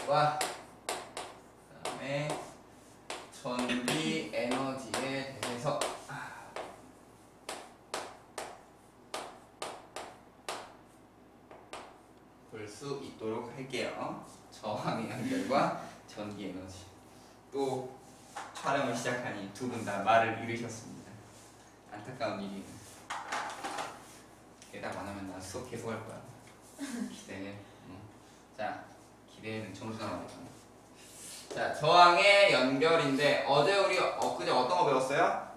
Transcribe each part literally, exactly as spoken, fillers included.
연결과 그다음에 전기 에너지에 대해서 볼 수 있도록 할게요. 저항의 연결과 전기 에너지. 또 촬영을 시작하니 두 분 다 말을 잃으셨습니다. 안타까운 일이에요. 대답 안 하면 나 수업 계속 할 거야. 기대해. 응. 자, 기대는 점수 나오니까. 자, 저항의 연결인데 어제 우리 엊그제 어떤 거 배웠어요?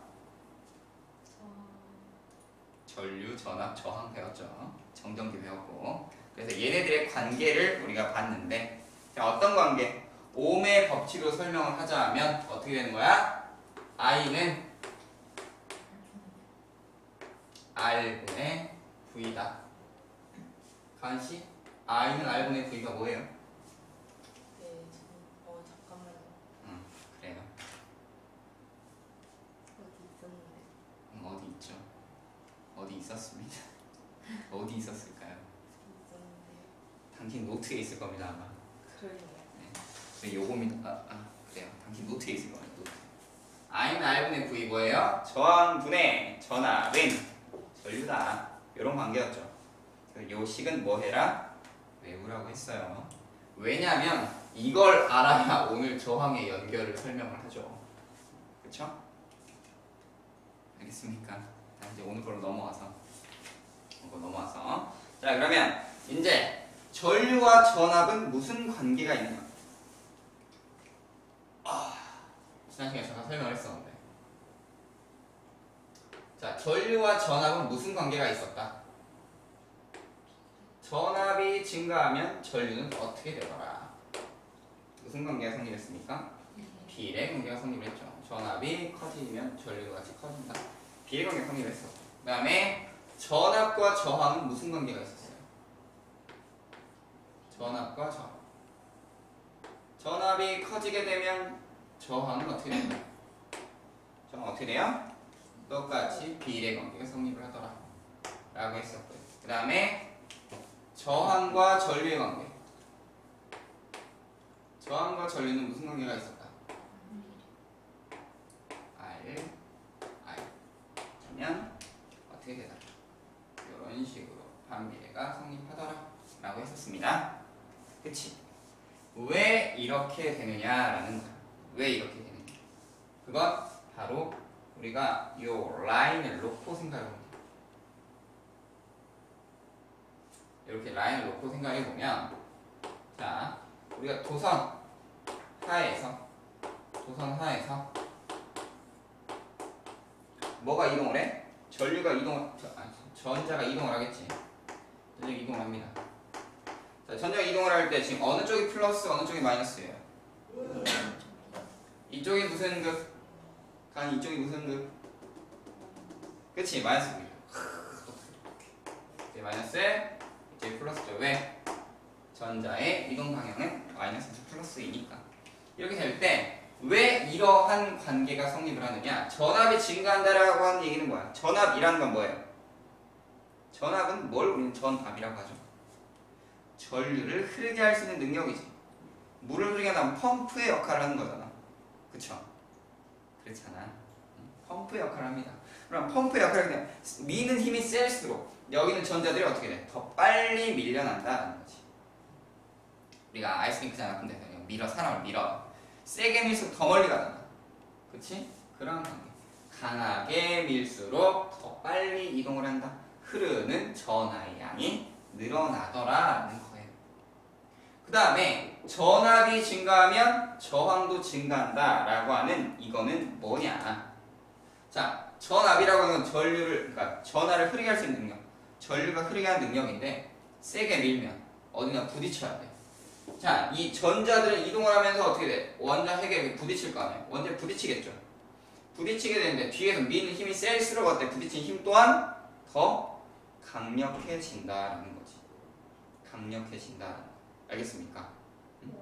전류, 전압, 저항 배웠죠. 정전기 배웠고. 그래서 얘네들의 관계를 우리가 봤는데, 자, 어떤 관계? 옴의 법칙으로 설명을 하자면 어떻게 되는 거야? I는 R분의 V다. 가은씨, I는 R분의 V가 뭐예요? 네, 어 잠깐만요. 응, 그래요. 어디 있었는데. 음, 어디 있죠? 어디 있었습니다. 어디 있었을까요? 있었는데. 당신 노트에 있을 겁니다, 아마. 그러네요. 네, 요겁니다. 아, 아, 그래요. 당신 노트에 있을 겁니다, 노트. I는 R분의 V 뭐예요? 저항분의 전압은 전류다. 이런 관계였죠. 요 식은 뭐 해라? 외우라고 했어요. 왜냐면 이걸 알아야 오늘 저항의 연결을 설명을 하죠. 그쵸? 알겠습니까? 자, 이제 오늘 걸로 넘어와서 오늘 넘어와서 자, 그러면 이제 전류와 전압은 무슨 관계가 있는가? 아, 지난 시간에 잠깐 설명을 했었는데, 자, 전류와 전압은 무슨 관계가 있었다? 전압이 증가하면 전류는 어떻게 되더라? 무슨 관계가 성립했습니까? 비례 관계가 성립했죠. 전압이 커지면 전류도 같이 커진다. 비례 관계가 성립했어. 그 다음에 전압과 저항은 무슨 관계가 있었어요? 전압과 저항. 전압이 커지게 되면 저항은 어떻게 된다? 저항은 어떻게 돼요? 똑같이 비례 관계가 성립을 하더라 라고 했었고요. 그 다음에 저항과 전류의 관계. 저항과 전류는 무슨 관계가 있었다? R, I. 그러면 어떻게 되더라? 이런 식으로 반비례가 성립하더라 라고 했었습니다. 그치? 왜 이렇게 되느냐라는 거야. 왜 이렇게 되느냐? 그건 바로 우리가 이 라인을 놓고 생각해보면 돼. 이렇게 라인을 놓고 생각해보면, 자, 우리가 도선 하에서 도선 하에서 뭐가 이동을 해? 전류가 이동을, 아니, 전자가 이동을 하겠지. 전자가 이동을 합니다. 자, 전자가 이동을 할 때 지금 어느 쪽이 플러스, 어느 쪽이 마이너스예요? 이쪽이 무슨 극? 간 이쪽이 무슨 극? 그치? 마이너스 극이죠. 이제 마이너스, 이제 플러스죠. 왜? 전자의 이동 방향은 마이너스에서 플러스이니까. 이렇게 될 때 왜 이러한 관계가 성립을 하느냐? 전압이 증가한다라고 하는 얘기는 뭐야? 전압이라는 건 뭐예요? 전압은 뭘 우리는 전압이라고 하죠? 전류를 흐르게 할 수 있는 능력이지. 물을 흐르게 하면 펌프의 역할을 하는 거잖아. 그쵸? 그렇잖아. 펌프의 역할을 합니다. 그럼 펌프의 역할을 그냥 미는 힘이 셀수록 여기는 전자들이 어떻게 돼? 더 빨리 밀려난다는 거지. 우리가 아이스크림 같은 데서 밀어, 사람을 밀어. 세게 밀수록 더 멀리 가잖아. 그치? 그런 관계. 강하게 밀수록 더 빨리 이동을 한다. 흐르는 전하의 양이 늘어나더라라는 거예요. 그 다음에 전압이 증가하면 저항도 증가한다라고 하는 이거는 뭐냐? 자, 전압이라고 하는 건 전류를, 그러니까 전하를 흐르게 할 수 있는 능력. 전류가 흐르게 하는 능력인데 세게 밀면 어디나 부딪혀야 돼. 자, 이 전자들은 이동을 하면서 어떻게 돼? 원자 핵에 부딪힐 거 아니에요? 원자에 부딪히겠죠. 부딪히게 되는데 뒤에서 미는 힘이 셀수록 어때? 부딪힌 힘 또한 더 강력해진다라는 거지. 강력해진다. 알겠습니까? 응?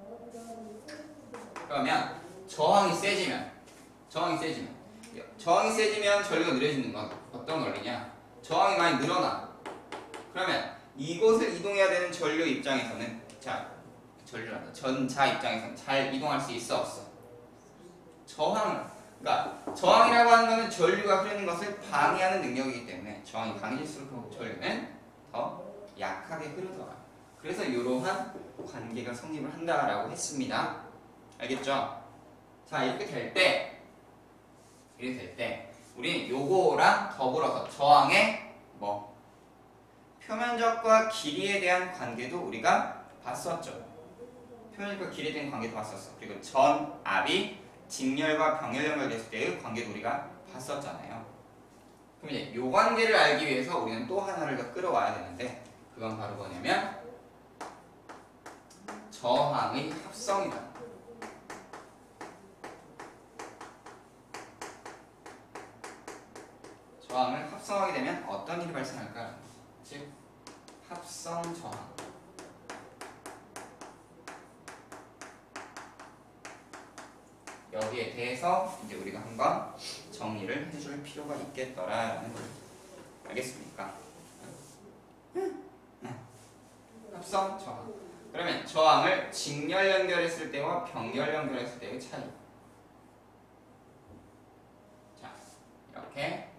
그러면 저항이 세지면 저항이 세지면 저항이 세지면 전류가 느려지는 건 어떤 원리냐? 저항이 많이 늘어나. 그러면 이곳을 이동해야 되는 전류 입장에서는 자, 전류란다. 전자 입장에서는 잘 이동할 수 있어 없어? 저항을. 그러니까 저항이라고 하는 거는 전류가 흐르는 것을 방해하는 능력이기 때문에 저항이 강해질수록 전류는 더 약하게 흐르더라. 그래서 이러한 관계가 성립을 한다라고 했습니다. 알겠죠? 자, 이렇게 될 때, 이렇게 될 때, 우리 요거랑 더불어서 저항의 뭐 표면적과 길이에 대한 관계도 우리가 봤었죠. 표면적과 길이에 대한 관계도 봤었어. 그리고 전압이 직렬과 병렬 연결됐을 때의 관계도 우리가 봤었잖아요. 그럼 이제 요 관계를 알기 위해서 우리는 또 하나를 더 끌어와야 되는데 그건 바로 뭐냐면 저항의 합성이다. 저항을 합성하게 되면 어떤 일이 발생할까? 즉 합성 저항. 여기에 대해서 이제 우리가 한번 정리를 해줄 필요가 있겠더라라는 거죠. 알겠습니까? 네. 합성 저항. 그러면 저항을 직렬 연결했을 때와 병렬 연결했을 때의 차이. 자, 이렇게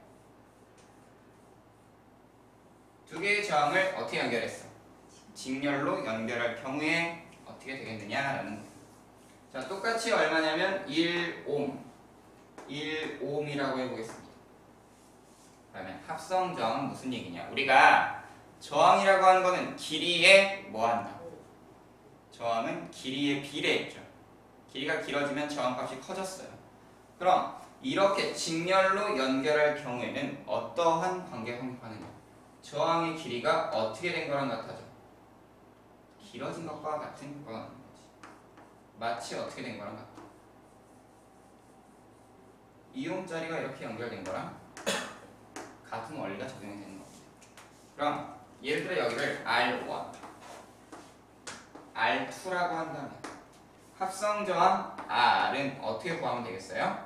두 개의 저항을 어떻게 연결했어? 직렬로 연결할 경우에 어떻게 되겠느냐라는 거예요. 자, 똑같이 얼마냐면 일 옴. 일 옴이라고 해보겠습니다. 그러면 합성 저항은 무슨 얘기냐? 우리가 저항이라고 하는 거는 길이에 뭐 한다? 저항은 길이에 비례했죠. 길이가 길어지면 저항값이 커졌어요. 그럼 이렇게 직렬로 연결할 경우에는 어떠한 관계가 성립하느냐? 저항의 길이가 어떻게 된 거랑 같아져? 길어진 것과 같은 거라는 거지. 마치 어떻게 된 거랑 같아? 이 옴짜리가 이렇게 연결된 거랑 같은 원리가 적용이 되는 겁니다. 그럼 예를 들어 여기를 알 원, 알 투라고 한다면 합성 저항 R은 어떻게 구하면 되겠어요?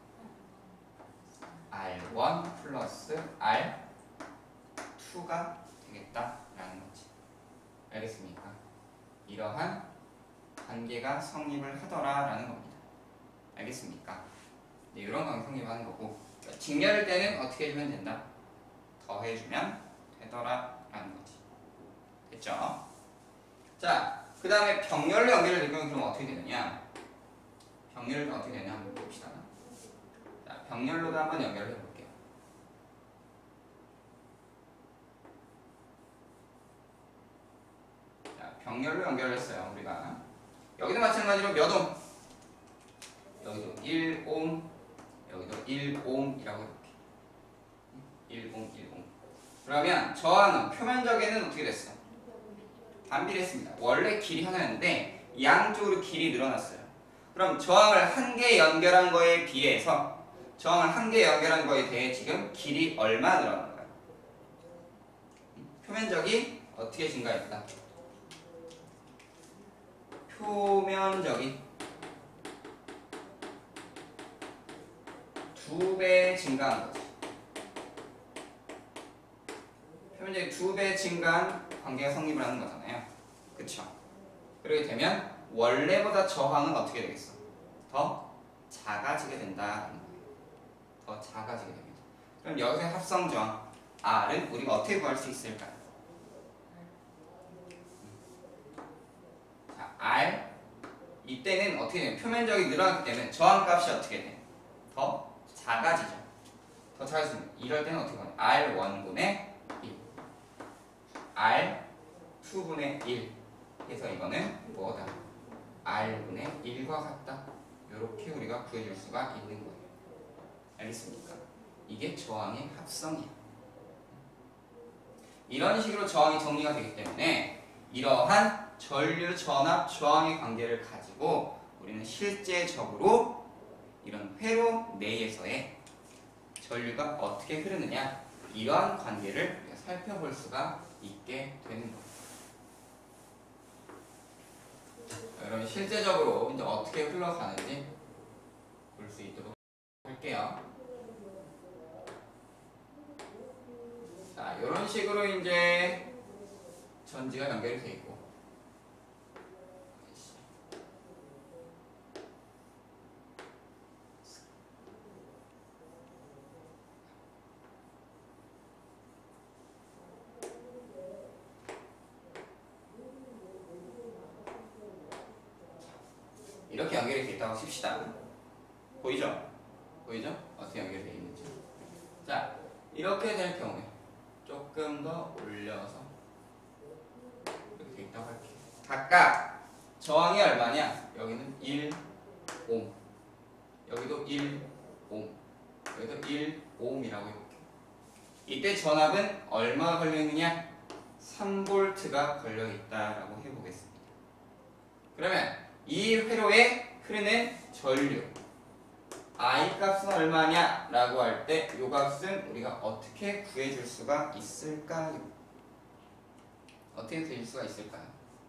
알 원 플러스 알 투가 되겠다라는 거지. 알겠습니까? 이러한 관계가 성립을 하더라라는 겁니다. 알겠습니까? 네, 이런 관계 성립하는 거고 직렬일 때는 어떻게 해주면 된다? 더해주면 되더라라는 거지. 됐죠? 자, 그 다음에 병렬로 연결될 경우 그럼 어떻게 되느냐? 병렬로 어떻게 되냐 한번 봅시다. 자, 병렬로도 한번 연결을 해볼게요. 자, 병렬로 연결했어요 우리가. 여기도 마찬가지로 몇 옴? 여기도 일 옴, 여기도 일 옴이라고 해볼게. 일 옴, 일 옴. 그러면 저항은 표면적에는 어떻게 됐어? 반비례했습니다. 원래 길이 하나였는데 양쪽으로 길이 늘어났어요. 그럼 저항을 한 개 연결한 거에 비해서 저항을 한 개 연결한 거에 대해 지금 길이 얼마 늘어난 거야? 표면적이 어떻게 증가했다? 표면적이 두 배 증가한 거지. 표면적이 두 배 증가한 관계가 성립을 하는 거잖아요. 그쵸? 그렇게 되면 원래보다 저항은 어떻게 되겠어? 더 작아지게 된다는 거예요. 더 작아지게 됩니다. 그럼 여기서 합성 저항 R은 우리가 어떻게 구할 수 있을까요? 자, R 이때는 어떻게 되면 표면적이 늘어났기 때문에 저항값이 어떻게 돼? 더 작아지죠. 더 작아지면 이럴 때는 어떻게 보냐? 알 원분의 일, 알 투분의 일 해서 이거는 뭐다? R분의 일과 같다. 이렇게 우리가 구해줄 수가 있는 거예요. 알겠습니까? 이게 저항의 합성이야. 이런 식으로 저항이 정리가 되기 때문에 이러한 전류 전압 저항의 관계를 가지고 우리는 실제적으로 이런 회로 내에서의 전류가 어떻게 흐르느냐 이러한 관계를 우리가 살펴볼 수가 있게 되는 겁니다. 여러분 실제적으로 이제 어떻게 흘러가는지 볼 수 있도록 할게요. 자, 이런 식으로 이제 전지가 연결이 되어 있고 이렇게 연결이 되어 있다고 칩시다. 보이죠? 보이죠? 어떻게 연결이 되어 있는지. 자, 이렇게 될 경우에 조금 더 올려서 이렇게 되어 있다고 할게요. 각각 저항이 얼마냐? 여기는 일 옴, 여기도 일 옴, 여기도 일 옴이라고 해볼게요. 이때 전압은 얼마가 걸려있느냐? 삼 볼트가 걸려있다라고 해보겠습니다. 그러면 이 회로에 흐르는 전류 I 값은 얼마냐? 라고 할 때 이 값은 우리가 어떻게 구해줄 수가 있을까요? 어떻게 구해줄 수가 있을까요?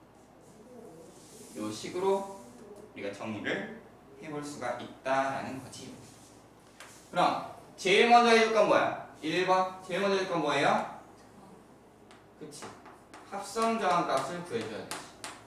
이 식으로 우리가 정리를 해볼 수가 있다라는 거지. 그럼 제일 먼저 해줄 건 뭐야? 일 번 제일 먼저 해줄 건 뭐예요? 그치, 합성 저항 값을 구해줘야 되지.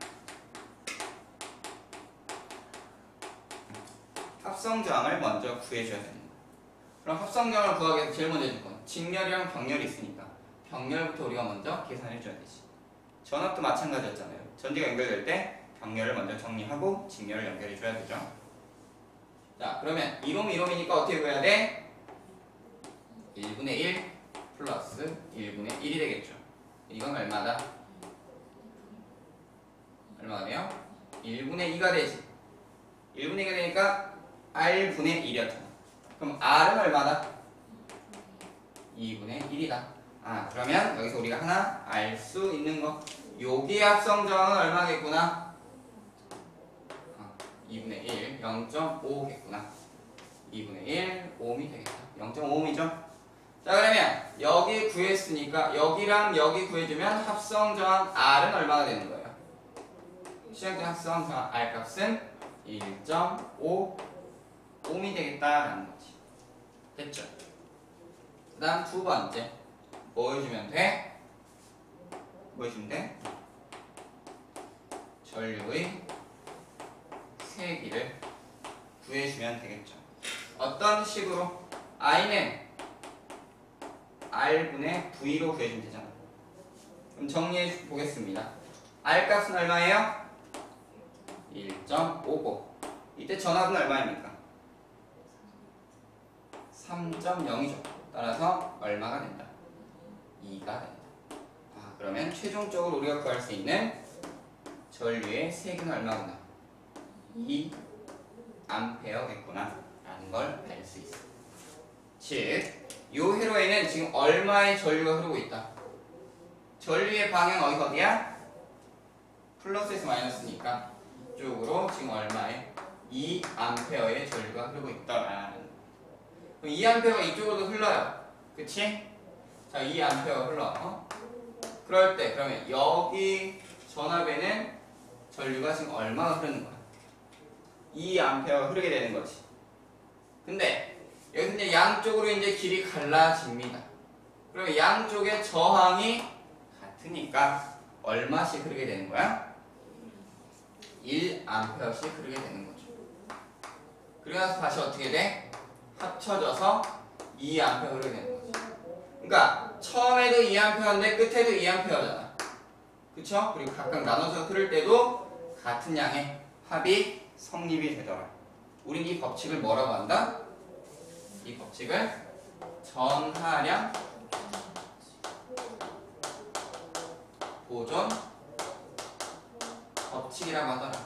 합성 저항을 먼저 구해줘야 되는 거야. 그럼 합성 저항을 구하기 위해서 제일 먼저 해줄 건 직렬이랑 병렬이 있으니까 병렬부터 우리가 먼저 계산해줘야 되지. 전압도 마찬가지였잖아요. 전지가 연결될 때 병렬을 먼저 정리하고 직렬을 연결해줘야 되죠. 자, 그러면 일 옴 일 옴이니까 어떻게 구해야 돼? 일분의 일 플러스 일분의 일이 되겠죠. 이건 얼마다? 얼마가 돼요? 일분의 이가 되지. 일분의 이가 되니까 R분의 일이었잖아. 그럼 R은 얼마다? 이분의 일이다. 아, 그러면 여기서 우리가 하나 알 수 있는 거, 여기의 합성 저항은 얼마겠구나? 아, 이분의 일, 영 점 오겠구나. 이분의 일, 옴이 되겠다. 영 점 오옴이죠? 자, 그러면 여기 구했으니까 여기랑 여기 구해주면 합성 저항 R은 얼마가 되는 거예요? 시작된 합성 저항 R 값은 일 점 오 옴이 되겠다라는 거지. 됐죠? 그 다음 두 번째 뭐 해주면 돼? 뭐 해주면 돼? 전류의 세기를 구해주면 되겠죠. 어떤 식으로? I는 R분의 V로 구해주면 되잖아. 그럼 정리해 보겠습니다. R 값은 얼마예요? 일 점 오고. 이때 전압은 얼마입니까? 삼 점 영이죠. 따라서 얼마가 된다? 이가 된다. 아, 그러면 최종적으로 우리가 구할 수 있는 전류의 세기는 얼마구나? 이 암페어겠구나 라는 걸 알 수 있어. 즉, 이 회로에는 지금 얼마의 전류가 흐르고 있다? 전류의 방향 어디가 어디야? 플러스에서 마이너스니까 이쪽으로 지금 얼마의? 이 암페어의 전류가 흐르고 있다라는. 그럼 이 암페어가 이쪽으로도 흘러요. 그치? 자, 이 암페어가 흘러. 어? 그럴 때 그러면 여기 전압에는 전류가 지금 얼마가 흐르는 거야? 이 암페어가 흐르게 되는 거지. 근데 여기서 이제 양쪽으로 이제 길이 갈라집니다. 그러면 양쪽의 저항이 같으니까 얼마씩 흐르게 되는 거야? 일 암페어씩 흐르게 되는 거죠. 그리고 나서 다시 어떻게 돼? 합쳐져서 이 암페어 흐르게 되는 거지. 그러니까 처음에도 이 암페어인데 끝에도 이 암페어잖아. 그쵸? 그리고 각각 나눠서 흐를 때도 같은 양의 합이 성립이 되더라. 우린 이 법칙을 뭐라고 한다? 이 법칙을 전하량 보존 법칙이라고 하더라.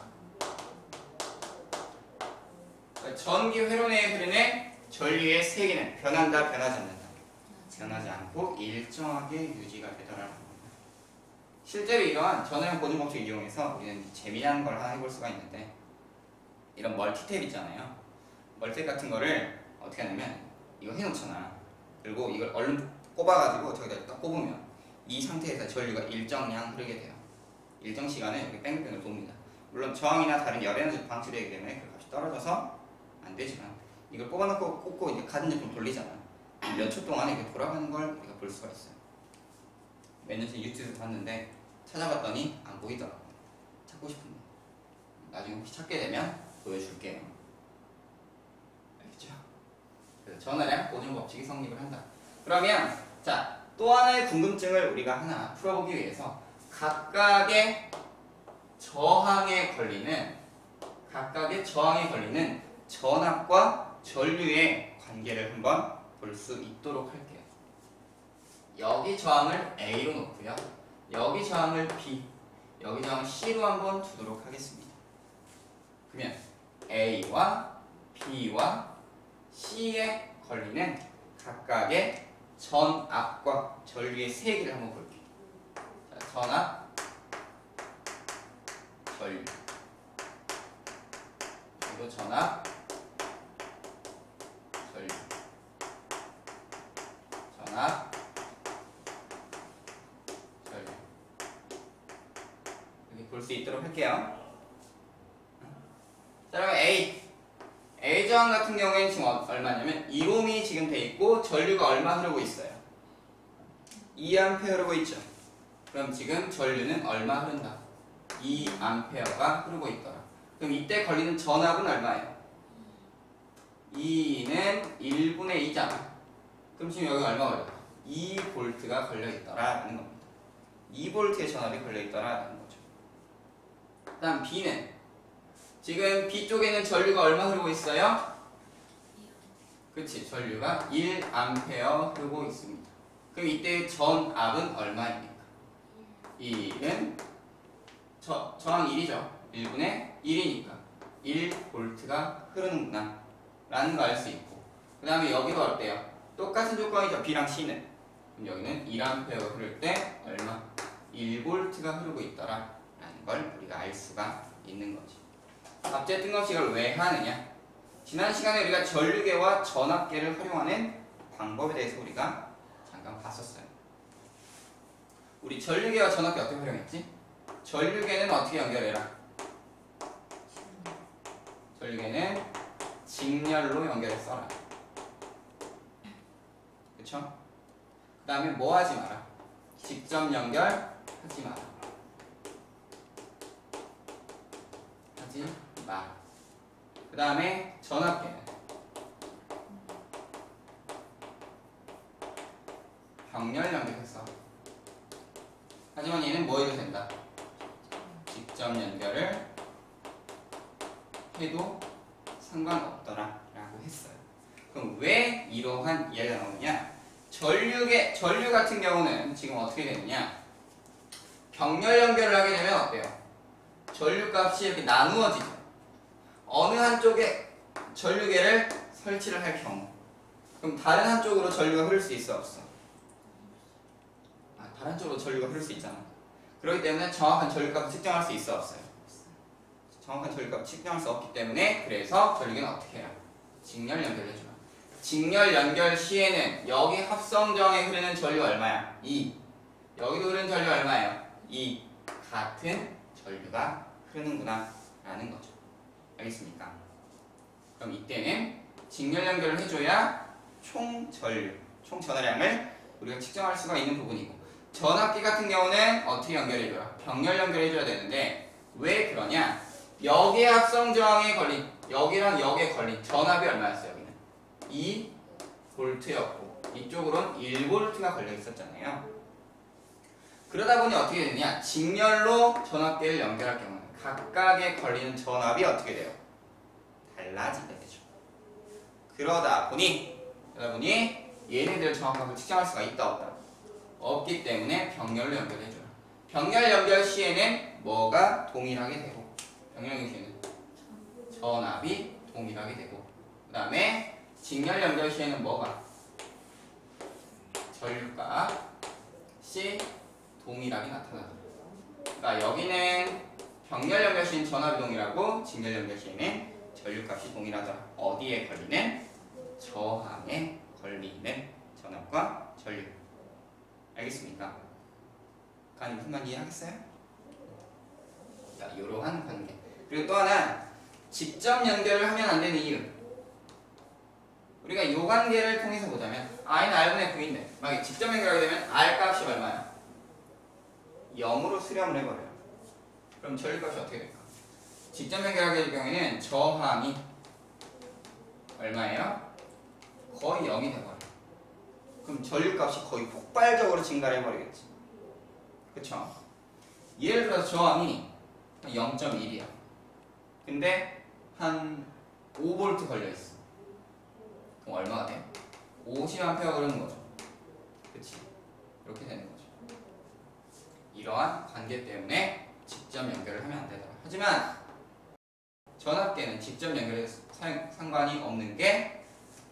그러니까 전기 회로 내에 흐르는 전류의 세기는 변한다, 변하지 않는다. 변하지 않고 일정하게 유지가 되더라. 실제로 이러한 전하량 보존 법칙을 이용해서 우리는 재미난 걸 하나 해볼 수가 있는데, 이런 멀티탭 있잖아요. 멀티탭 같은 거를 어떻게 하냐면 이거 해놓잖아. 그리고 이걸 얼른 꼽아가지고 저기다 딱 꼽으면 이 상태에서 전류가 일정량 흐르게 돼요. 일정 시간에 이렇게 뺑글뺑글 돕니다. 물론 저항이나 다른 열에너지 방출되기 때문에 그 값이 떨어져서 안 되지만 이걸 꼽아놓고 꽂고 이제 가진 제품 돌리잖아. 몇 초 동안에 이렇게 돌아가는 걸 우리가 볼 수가 있어요. 몇 년 전에 유튜브에서 봤는데 찾아봤더니 안 보이더라고. 찾고 싶은데 나중에 혹시 찾게 되면 보여줄게요. 알겠죠? 그래서 전하량 보존 법칙이 성립을 한다. 그러면 자, 또 하나의 궁금증을 우리가 하나 풀어보기 위해서 각각의 저항에 걸리는 각각의 저항에 걸리는 전압과 전류의 관계를 한번 볼 수 있도록 할게요. 여기 저항을 A로 놓고요. 여기 저항을 B, 여기 저항을 C로 한번 두도록 하겠습니다. 그러면 A와 B와 C에 걸리는 각각의 전압과 전류의 세기를 한번 볼게요. 자, 전압, 전류, 그리고 전압, 전류, 전압, 전류. 이렇게 볼 수 있도록 할게요. 자, 그러면 A, A 저항 같은 경우에는 지금 얼마냐면 일 옴이 지금 돼 있고 전류가 얼마 흐르고 있어요? 이 암페어 흐르고 있죠. 그럼 지금 전류는 얼마 흐른다? 이 암페어가 흐르고 있더라. 그럼 이때 걸리는 전압은 얼마예요? 이는 일분의 이잖아. 그럼 지금 여기 얼마 걸려? 이 볼트가 걸려 있더라라는 겁니다. 이 볼트의 전압이 걸려 있더라라는 거죠. 그 다음 B는 지금 B 쪽에는 전류가 얼마 흐르고 있어요? 그치, 전류가 일 암페어 흐르고 있습니다. 그럼 이때 전압은 얼마입니까? 일은 저, 저항 일이죠. 일분의 일이니까 일 볼트가 흐르는구나 라는 거 알 수 있고, 그 다음에 여기도 어때요? 똑같은 조건이죠. B랑 C는. 그럼 여기는 일 암페어 흐를 때 얼마? 일 볼트가 흐르고 있더라 라는 걸 우리가 알 수가 있는 거지. 갑자기 뜬금없이 이걸 왜 하느냐? 지난 시간에 우리가 전류계와 전압계를 활용하는 방법에 대해서 우리가 잠깐 봤었어요. 우리 전류계와 전압계 어떻게 활용했지? 전류계는 어떻게 연결해라? 전류계는 직렬로 연결했어라. 그쵸? 그 다음에 뭐 하지 마라? 직접 연결하지 마라. 하지 마. 그 다음에 전압계는 병렬 연결해서. 하지만 얘는 뭐 해도 된다? 직접 연결을 해도 상관없더라 라고 했어요. 그럼 왜 이러한 이해가 나오느냐? 전류계, 전류 같은 경우는 지금 어떻게 되느냐? 병렬 연결을 하게 되면 어때요? 전류 값이 이렇게 나누어지죠. 어느 한쪽에 전류계를 설치를 할 경우, 그럼 다른 한쪽으로 전류가 흐를 수 있어 없어? 아, 다른 쪽으로 전류가 흐를 수 있잖아. 그렇기 때문에 정확한 전류값을 측정할 수 있어 없어요? 정확한 전류값을 측정할 수 없기 때문에, 그래서 전류계는 어떻게 해요? 직렬 연결해줘요. 직렬 연결 시에는 여기 합성정에 흐르는 전류 얼마야? 이. 여기도 흐르는 전류 얼마예요? 이. 같은 전류가 흐르는구나 라는 거죠. 알겠습니까? 그럼 이때는 직렬 연결을 해줘야 총 전류, 총 전화량을 우리가 측정할 수가 있는 부분이고, 전압기 같은 경우는 어떻게 연결해줘야? 병렬 연결해줘야 되는데, 왜 그러냐? 여기에 합성저항에 걸린, 여기랑 여기에 걸린 전압이 얼마였어요? 여기는 이 볼트였고 이쪽으로는 일 볼트가 걸려 있었잖아요. 그러다 보니 어떻게 되느냐? 직렬로 전압계를 연결할 경우는 각각에 걸리는 전압이 어떻게 돼요? 달라지게 되죠. 그러다 보니 그러다 보니 얘네들 정확하게 측정할 수가 있다 없다? 없기 때문에 병렬로 연결해줘요. 병렬 연결 시에는 뭐가 동일하게 되고, 병렬 연결 시에는 전압이 동일하게 되고, 그 다음에 직렬 연결 시에는 뭐가? 전류값이 동일하게 나타나죠. 그러니까 여기는 병렬 연결 시에는 전압이 동일하고, 직렬 연결 시에는 전류값이 동일하더라. 어디에 걸리는? 저항에 걸리는 전압과 전류. 알겠습니까? 간이 무슨 말인지 이해하겠어요? 자, 이러한 관계. 그리고 또 하나, 직접 연결을 하면 안 되는 이유. 우리가 이 관계를 통해서 보자면 I는 R분의 V인데 만약에 직접 연결하게 되면 R 값이 얼마야? 영으로 수렴을 해버려요. 그럼 전류값이 어떻게 될까? 직접 연결하게 될 경우에는 저항이 얼마예요? 거의 영이 돼버려요. 그럼 전류값이 거의 폭발적으로 증가를 해버리겠지. 그쵸? 예를 들어서 저항이 영 점 일이야. 근데 한 오 볼트 걸려있어. 그럼 얼마가 돼? 오십 암페어가 흐르는 거죠. 그치? 이렇게 되는 거죠. 이러한 관계 때문에 직접 연결을 하면 안 되더라. 하지만 전압계는 직접 연결에 상관이 없는 게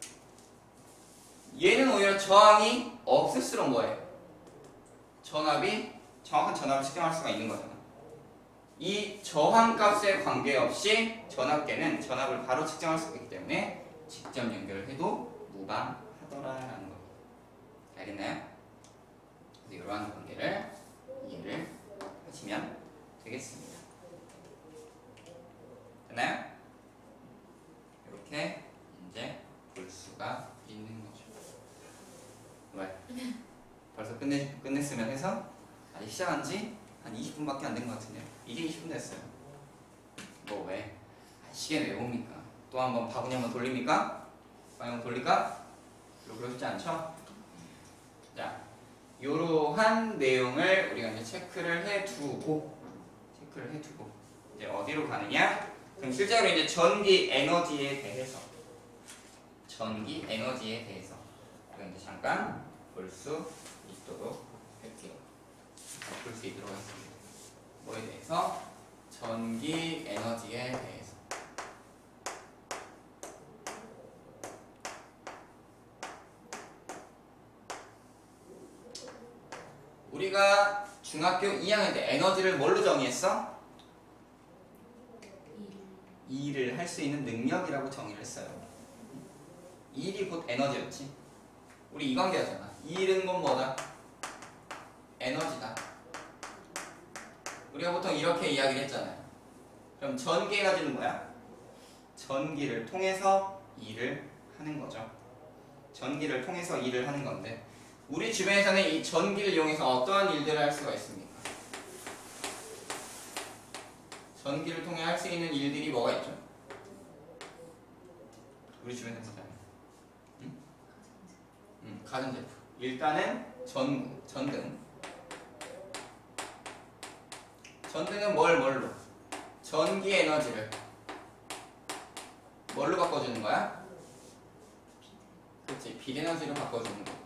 얘는 오히려 저항이 없을수록 뭐예요? 전압이 정확한 전압을 측정할 수가 있는 거잖아. 이 저항값에 관계없이 전압계는 전압을 바로 측정할 수 있기 때문에 직접 연결을 해도 무방하더라라는 거. 알겠나요? 그래서 이러한 관계를 이해를 하시면 되겠습니다. 됐나요? 이렇게 이제 볼 수가 있는 거죠. 왜? 벌써 끝내, 끝냈으면 해서 아직 시작한 지 한 이십 분밖에 안 된 것 같은데요. 이제 이십 분 됐어요. 뭐 왜? 아, 시계는 왜 봅니까? 또 한번 바구니 한번 돌립니까? 바구니 한번 돌릴까? 그러고 싶지 않죠? 자, 이러한 내용을 우리가 이제 체크를 해두고 체크를 해두고 이제 어디로 가느냐? 그럼 실제로 이제 전기 에너지에 대해서 전기 에너지에 대해서 우리가 이제 잠깐 볼 수 있도록 할게요. 볼 수 있도록 하겠습니다. 뭐에 대해서? 전기 에너지에 대해서. 우리가 중학교 이 학년 때 에너지를 뭘로 정의했어? 일을 할 수 있는 능력이라고 정의를 했어요. 일이 곧 에너지였지. 우리 이 관계였잖아. 일은 곧 뭐다? 에너지다. 우리가 보통 이렇게 이야기를 했잖아요. 그럼 전기 에너지는 뭐야? 전기를 통해서 일을 하는 거죠. 전기를 통해서 일을 하는 건데 우리 주변에서는 이 전기를 이용해서 어떠한 일들을 할 수가 있습니까? 전기를 통해 할 수 있는 일들이 뭐가 있죠? 우리 주변에서 응? 응, 가전제품. 일단은 전, 전등. 전등은 뭘 뭘로? 전기 에너지를 뭘로 바꿔주는 거야? 그렇지, 빛 에너지로 바꿔주는 거.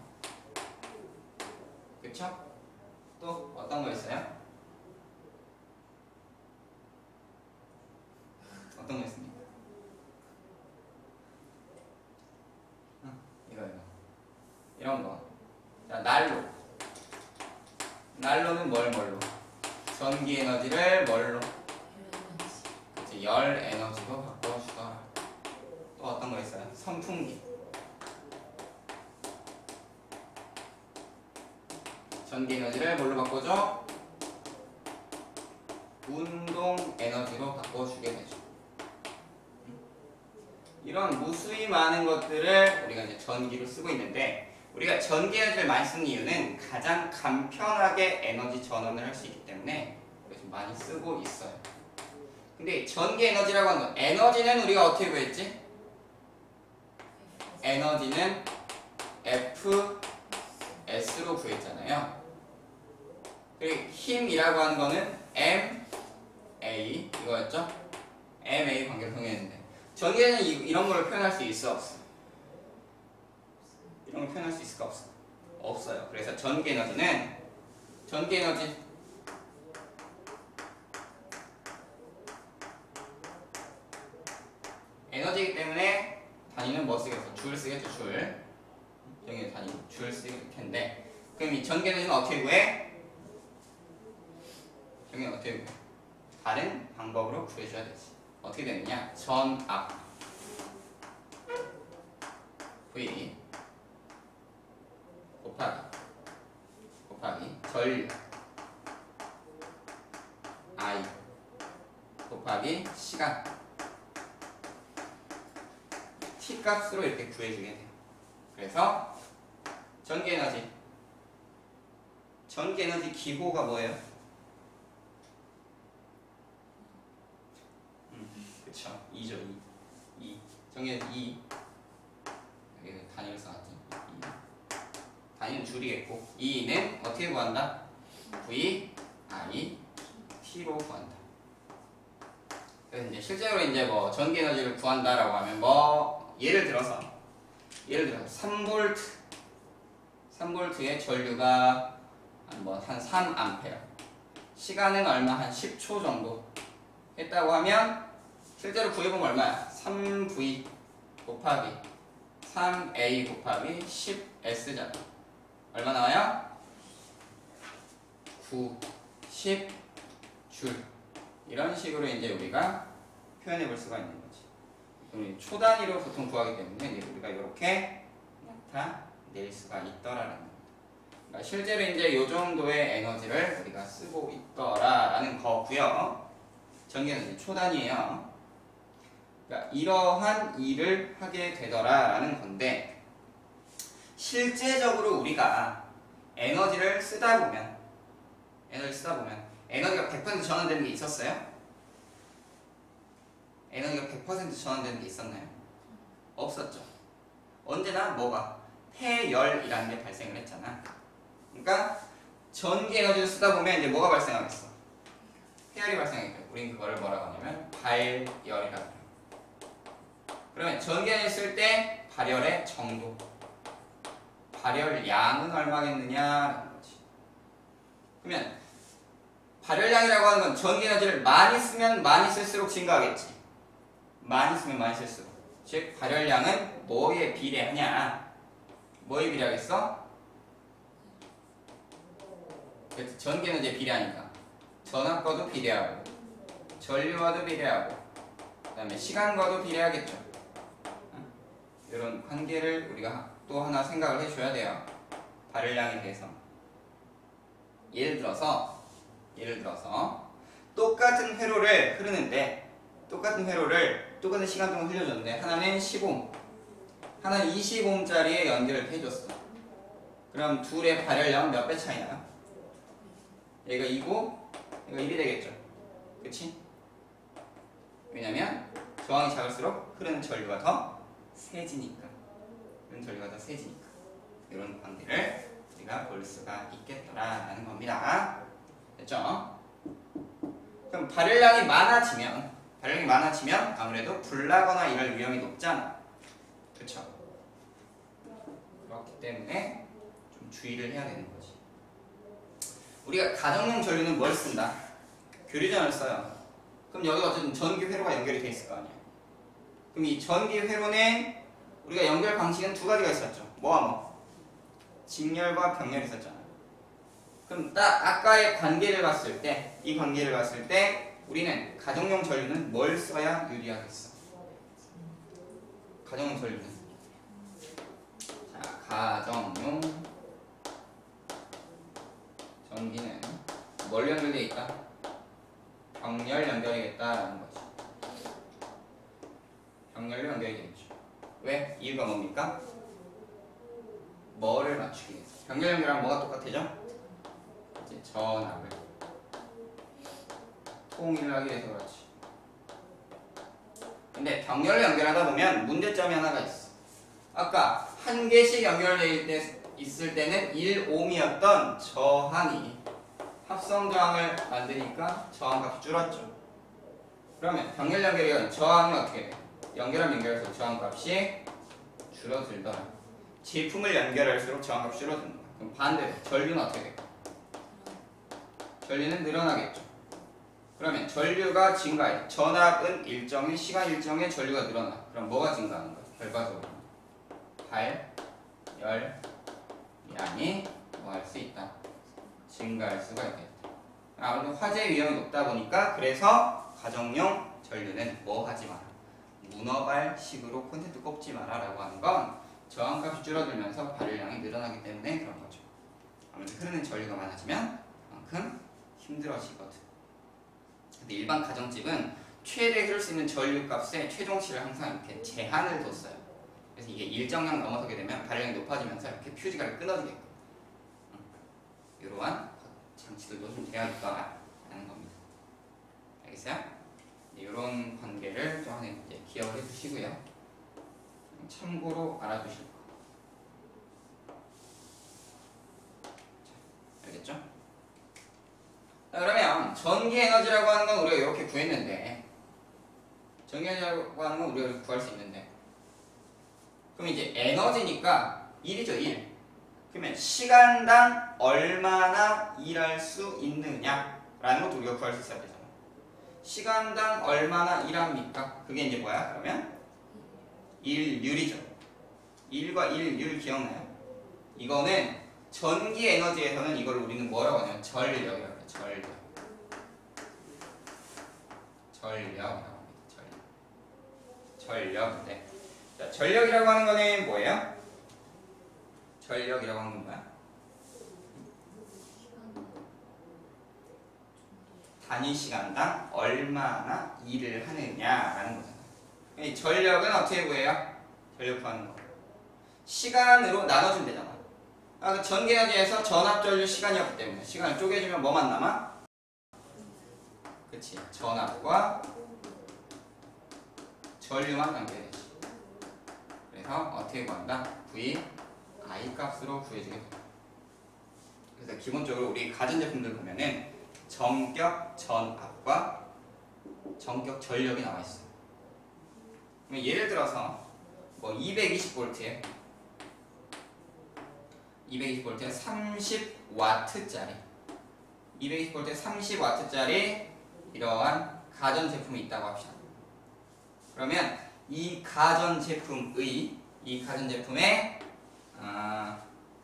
그쵸? 또 어떤 거 있어요? 어떤 거 있습니까? 어, 이거 이거 이런 거. 자, 난로. 난로는 뭘 뭘로? 전기 에너지를 뭘로? 그치, 열 에너지로 바꿔주더라. 또 어떤 거 있어요? 선풍기. 전기 에너지를 뭘로 바꿔줘? 운동 에너지로 바꿔주게 되죠. 이런 무수히 많은 것들을 우리가 이제 전기로 쓰고 있는데 우리가 전기 에너지를 많이 쓰는 이유는 가장 간편하게 에너지 전원을 할 수 있기 때문에 우리가 좀 많이 쓰고 있어요. 근데 전기 에너지라고 하는 건 에너지는 우리가 어떻게 구했지? 에너지는 에프 에스로 구했잖아요. 그리고 힘이라고 하는 거는 엠 에이 이거였죠? 엠 에이 관계를 통했는데 전기에는 이, 이런 걸 표현할 수 있어 없어? 이런 걸 표현할 수 있을까 없어? 없어요. 그래서 전기 에너지는 전기 에너지 에너지이기 때문에 단위는 뭐 쓰겠어? 줄 쓰겠죠, 줄. 여기 단위 줄 쓸 텐데 그럼 이 전기 에너지는 어떻게 구해? 여기는 어떻게 구해? 다른 방법으로 구해줘야 되지. 어떻게 되느냐? 전압 V 곱하기 곱하기 전류 I 곱하기 시간 T 값으로 이렇게 구해주게 돼요. 그래서 전기 에너지 전기 에너지 기호가 뭐예요? 음, 그쵸. 이죠. 이. 이. 전기 에너지 이. 여기 단위를 써놨지. 이. 단위는 줄이겠고 이는 어떻게 구한다? V, I, T로 구한다. 그래서 이제 실제로 이제 뭐 전기 에너지를 구한다라고 하면 뭐 예를 들어서 예를 들어서 삼 볼트 삼 볼트의 전류가 뭐한 삼 암페어 시간은 얼마 한 십 초 정도 했다고 하면 실제로 구해보면 얼마야? 삼 브이 곱하기 삼 에이 곱하기 십 에스잖아. 얼마 나와요? 구, 십 줄. 이런 식으로 이제 우리가 표현해 볼 수가 있는 거지. 우리 초 단위로 보통 구하기 때문에 이제 우리가 이렇게 나타낼 수가 있더라라는 겁니다. 그러니까 실제로 이제 이 정도의 에너지를 우리가 쓰고 있더라라는 거고요. 전기 에너지 초 단위예요. 그러니까 이러한 일을 하게 되더라라는 건데 실제적으로 우리가 에너지를 쓰다 보면 에너지 쓰다 보면 에너지가 백 퍼센트 전환되는 게 있었어요? 에너지가 백 퍼센트 전환되는 게 있었나요? 없었죠. 언제나 뭐가 폐열이라는 게 발생을 했잖아. 그러니까 전기 에너지를 쓰다 보면 이제 뭐가 발생하겠어? 폐열이 발생하겠죠. 우린 그거를 뭐라고 하냐면 발열이라고 해요. 그러면 전기 에너지 쓸 때 발열의 정도, 발열량은 얼마겠느냐라는 거지. 그러면 발열량이라고 하는 건 전기 에너지를 많이 쓰면 많이 쓸수록 증가하겠지. 많이 쓰면 많이 쓸수록. 즉 발열량은 뭐에 비례하냐? 뭐에 비례하겠어? 그렇지. 전기 에너지에 비례하니까 전압과도 비례하고 전류와도 비례하고 그 다음에 시간과도 비례하겠죠. 이런 관계를 우리가 또 하나 생각을 해줘야 돼요. 발열량에 대해서. 예를 들어서 예를 들어서 똑같은 회로를 흐르는데 똑같은 회로를 똑같은 시간 동안 흘려줬는데 하나는 십 옴 하나는 이십 옴짜리에 연결을 해줬어. 그럼 둘의 발열량은 몇 배 차이 나요? 얘가 이고 얘가 일이 되겠죠. 그치? 왜냐면 저항이 작을수록 흐르는 전류가 더 세지니까. 흐르는 전류가 더 세지니까. 이런 관계를 우리가 볼 수가 있겠더라라는 겁니다. 됐죠? 그럼 발열량이 많아지면 발열량이 많아지면 아무래도 불나거나 이럴 위험이 높잖아. 그렇죠? 그렇기 때문에 좀 주의를 해야 되는 거지. 우리가 가정용 전류는 뭘 쓴다? 교류전을 써요. 그럼 여기 어쨌든 전기 회로가 연결이 돼 있을 거 아니야. 그럼 이 전기 회로는 우리가 연결 방식은 두 가지가 있었죠. 뭐와 뭐? 직렬과 병렬이 있었잖아. 그럼 딱 아까의 관계를 봤을 때, 이 관계를 봤을 때 우리는 가정용 전류는 뭘 써야 유리하겠어? 가정용 전류는 자, 가정용 전기는 뭘 연결되어 있다? 병렬 연결이겠다라는 거지. 병렬로 연결이 되겠죠. 왜? 이유가 뭡니까? 뭐를 맞추기 위해서. 병렬 연결하면 뭐가 똑같아져? 이제 전압을 통일을 하기 위해서 그렇지. 근데 병렬을 연결하다 보면 문제점이 하나가 있어. 아까 한 개씩 연결되어 있을 때는 일 옴이었던 저항이 합성 저항을 만드니까 저항값이 줄었죠. 그러면 병렬 연결이 저항이 어떻게 돼? 연결하면 연결할수록 저항값이 줄어들더라. 제품을 연결할수록 저항값이 줄어든다. 그럼 반대로 전류는 어떻게 돼? 전류는 늘어나겠죠. 그러면 전류가 증가해. 전압은 일정의 시간 일정의 전류가 늘어나. 그럼 뭐가 증가하는 거야? 결과적으로 발열량이 뭐 할 수 있다? 증가할 수가 있겠다. 아무래도 화재 위험이 높다 보니까 그래서 가정용 전류는 뭐 하지 마라. 문어발식으로 콘센트 꼽지 마라 라고 하는 건 저항값이 줄어들면서 발열량이 늘어나기 때문에 그런 거죠. 아무래도 흐르는 전류가 많아지면 그만큼 힘들어지거든. 근데 일반 가정집은 최대 흐를 수 있는 전류 값의 최종치를 항상 이렇게 제한을 뒀어요. 그래서 이게 일정량 넘어서게 되면 발열량이 높아지면서 이렇게 퓨즈가 끊어지게끔 이러한 장치들도 좀 되어있다라는 겁니다. 알겠어요? 이런 관계를 좀 하나 이제 기억을 해주시고요. 참고로 알아두실 거. 자, 알겠죠? 자, 그러면 전기 에너지라고 하는 건 우리가 이렇게 구했는데 전기에너지라고 하는 건 우리가 구할 수 있는데. 그럼 이제 에너지니까 일이죠, 일. 그러면 시간당 얼마나 일할 수 있느냐라는 것도 우리가 구할 수 있어야 되잖아. 시간당 얼마나 일합니까? 그게 이제 뭐야? 그러면 일률이죠. 일과 일률 기억나요? 이거는 전기 에너지에서는 이걸 우리는 뭐라고 하냐면 전력이라고 해요. 전력. 전력이라고 합니다. 전력. 전력인데. 자, 전력이라고 하는 거는 뭐예요? 전력이라고 하는 건 뭐야? 단위 시간당 얼마나 일을 하느냐라는 거잖아요. 이 전력은 어떻게 구해요? 전력 구하는 거. 시간으로 나눠주면 되잖아. 아, 그 전기에너지에서 전압전류 시간이었기 때문에 시간을 쪼개주면 뭐만 남아? 그치. 전압과 전류만 남게 되지. 그래서 어떻게 구한다? V I 값으로 구해주게 된다. 그래서 기본적으로 우리 가전제품들 보면은 정격 전압과 정격 전력이 나와 있어. 그럼 예를 들어서 뭐 이백이십 볼트에 이백이십 볼트에 삼십 와트짜리 이백이십 볼트에 삼십 와트짜리 이러한 가전제품이 있다고 합시다. 그러면 이 가전제품의 이 가전제품의 아,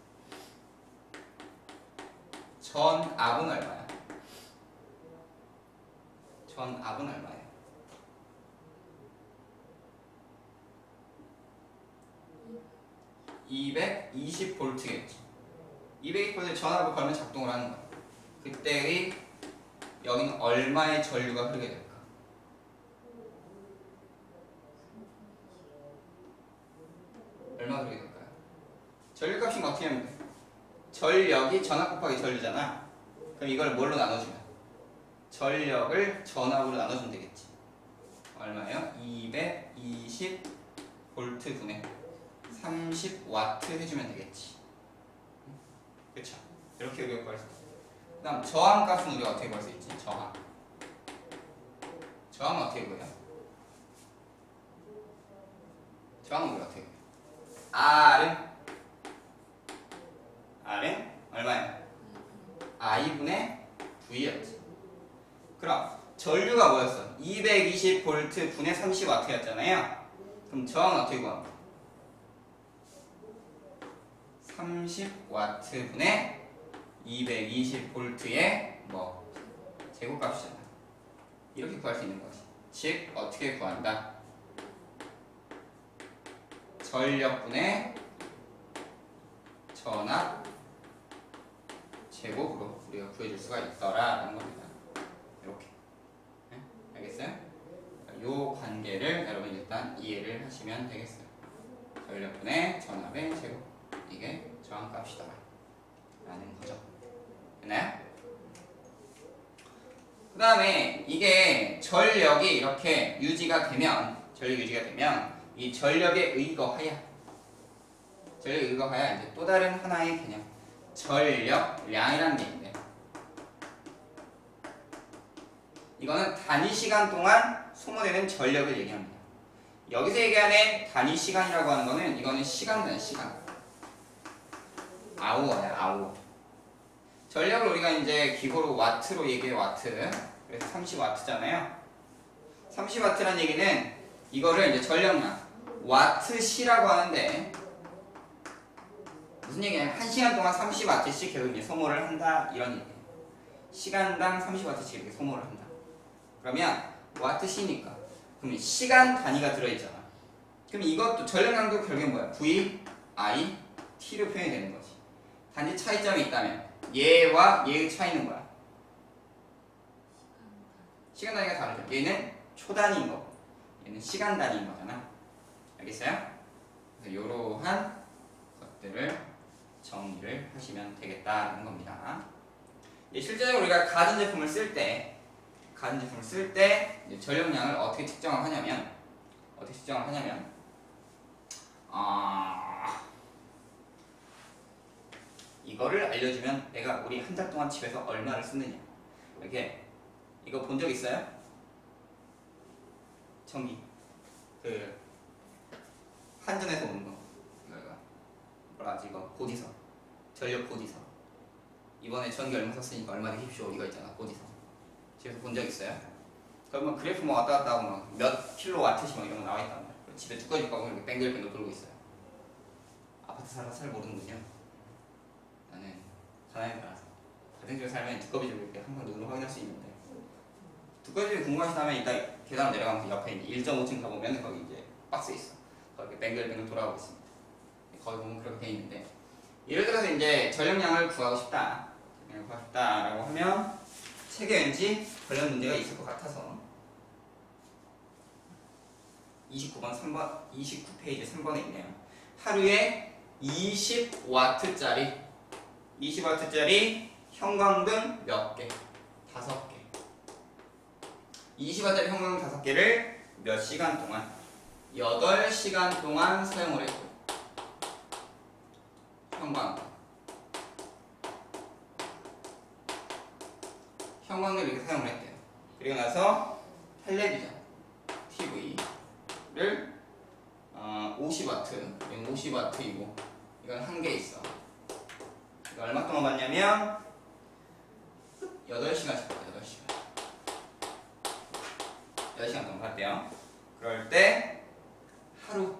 전압은 얼마야? 전압은 얼마예요? 이백이십 볼트겠지. 이백이십 볼트에 전압을 걸면 작동을 하는 거야. 그때의 여기는 얼마의 전류가 흐르게 될까? 얼마 흐르게 될까요? 전류값은 어떻게 하면 돼? 전력이 전압 곱하기 전류잖아. 그럼 이걸 뭘로 나눠주면? 전력을 전압으로 나눠주면 되겠지. 얼마예요? 이백이십 볼트 분의 삼십 와트 해주면 되겠지. 그쵸? 이렇게 우리가 구할 수 있어. 그 다음 저항 값은 우리가 어떻게 구할 수 있지? 저항. 저항은 어떻게 구해요? 저항은 우리가 어떻게 구해요? R은? R은 얼마예요? I분의 V였지. 그럼 전류가 뭐였어? 이백이십 볼트 분의 삼십 와트였잖아요. 그럼 저항은 어떻게 구합니까? 삼십 와트 분의 이백이십 볼트의 뭐 제곱값이잖아. 이렇게 구할 수 있는 거지. 즉 어떻게 구한다? 전력분의 전압 제곱으로 우리가 구해줄 수가 있더라라는 겁니다. 이렇게. 네? 알겠어요? 이 관계를 여러분 일단 이해를 하시면 되겠어요. 전력분의 전압의 제곱. 이게 저항값이다 라는 거죠. 됐나요? 그 다음에 이게 전력이 이렇게 유지가 되면 전력 유지가 되면 이 전력에 의거하여 전력에 의거하여 이제 또 다른 하나의 개념 전력량이라는 게 있는데 이거는 단위 시간 동안 소모되는 전력을 얘기합니다. 여기서 얘기하는 단위 시간이라고 하는 거는 이거는 시간단 시간 아우어야 아우어. 전력을 우리가 이제 기호로 와트로 얘기해 와트. 그래서 삼십 와트잖아요. 삼십 와트란 얘기는 이거를 이제 전력량 와트시라고 하는데 무슨 얘기냐면 한 시간 동안 삼십 와트씩 계속 이제 소모를 한다 이런 얘기예요. 시간당 삼십 와트씩 이렇게 소모를 한다. 그러면 와트시니까 그럼 시간 단위가 들어있잖아. 그럼 이것도 전력량도 결국엔 뭐야? V, I, T로 표현이 되는 거지. 단지 차이점이 있다면 얘와 얘의 차이는 뭐야? 시간 단위가 다르죠. 얘는 초 단위인 거고 얘는 시간 단위인 거잖아. 알겠어요? 그래서 이러한 것들을 정리를 하시면 되겠다는 겁니다. 실제적으로 우리가 가전제품을 쓸 때 가전제품을 쓸 때 전력량을 어떻게 측정을 하냐면 어떻게 측정을 하냐면 어... 이거를 알려주면 내가 우리 한 달 동안 집에서 얼마를 쓰느냐 이렇게 이거 본 적 있어요? 전기 그 한전에서 오는 거 이거 뭐라 하지 이거 고지서 전력 고지서 이번에 전기 얼마 썼으니까 얼마 되십시오 이거 있잖아 고지서 집에서 본 적 있어요? 그러면 그래프 뭐 왔다 갔다 하고 막 몇 킬로와트씩 막 이런 거 나와 있단 말이야. 집에 두꺼비 가고 이렇게 뱅글뱅글 돌고 있어요. 아파트 살아서 잘 모르는군요. 나는 가난에 따라서 가정집에 살면 두꺼비 좀 이렇게 항상 눈으로 확인할 수 있는데 두꺼비집이 궁금하시다면 이따 계단을 내려가면서 옆에 이제 일 점 오 층 가보면 거기 이제 박스 있어. 거기 뱅글뱅글 돌아가고 있습니다. 거기 보면 그렇게 돼 있는데 예를 들어서 이제 전력량을 구하고 싶다. 전력량을 구하고 싶다라고 하면 책에 왠지 관련 문제가 있을 것 같아서 이십구 번 삼 번 이십구 페이지 삼 번에 있네요. 하루에 이십 와트짜리 이십 와트짜리 형광등 몇 개? 다섯 개. 이십 와트짜리 형광등 다섯 개를 몇 시간 동안? 여덟 시간 동안 사용을 했고 형광등 형광등을 이렇게 사용을 했대요. 그리고 나서 텔레비전 티비를 어, 오십 와트 이건 오십 와트이고 이건 한 개 있어. 이거 얼마 동안 봤냐면 여덟 시간씩 봤다. 여덟 시간 여덟 시간 동안 봤대요. 그럴 때 하루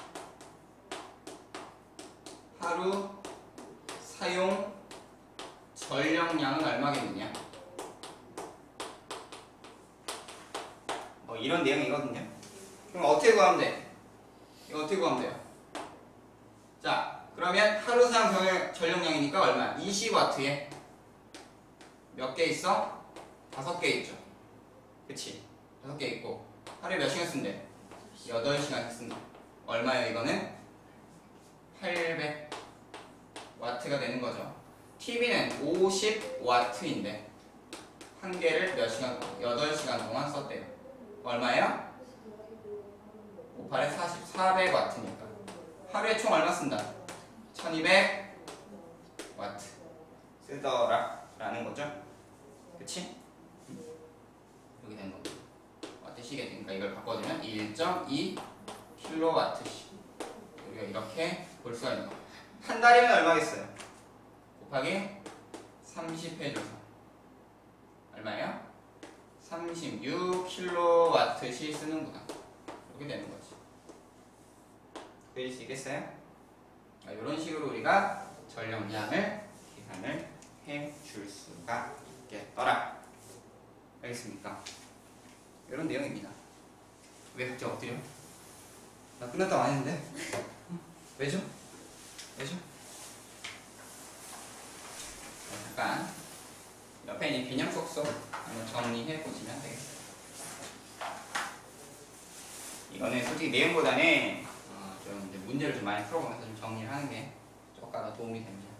하루 사용 전력량은 얼마겠느냐? 뭐 이런 내용이거든요. 그럼 어떻게 구하면 돼? 이거 어떻게 구하면 돼요? 자, 그러면 하루 사용 전력, 전력량이니까 얼마? 이십 와트에 몇 개 있어? 다섯 개 있죠. 그치? 다섯 개 있고 하루에 몇 시간 쓴대? 여덟 시간 쓴다. 얼마예요 이거는? 팔백 와트가 되는 거죠. 티비는 오십 와트인데 한 개를 몇 시간 동안? 여덟 시간 동안 썼대요. 얼마예요? 오팔에 사십, 사백 와트니까 하루에 총 얼마 쓴다? 천이백 와트 쓰더라 라는 거죠. 그치? 이렇게 되는 겁니다. 와트시계 되니까 이걸 바꿔주면 일 점 이 킬로와트씩 우리가 이렇게 볼 수가 있는 거. 한 달이면 얼마겠어요? 곱하기 삼십 해줘서 얼마예요? 삼십육 킬로와트씩 쓰는구나. 이렇게 되는 거지. 그릴 수 있겠어요? 이런 식으로 우리가 전력량을 계산을 해줄 수가 있겠더라. 알겠습니까? 이런 내용입니다. 왜 갑자기 엎드려? 나 끝났다고 안 했는데? 왜죠? 왜죠? 잠깐 옆에 있는 개념 속속 한번 정리해 보시면 되겠어요. 이거는 솔직히 내용보다는 어, 좀 이제 문제를 좀 많이 풀어보면서 좀 정리를 하는 게 조금 더 도움이 됩니다.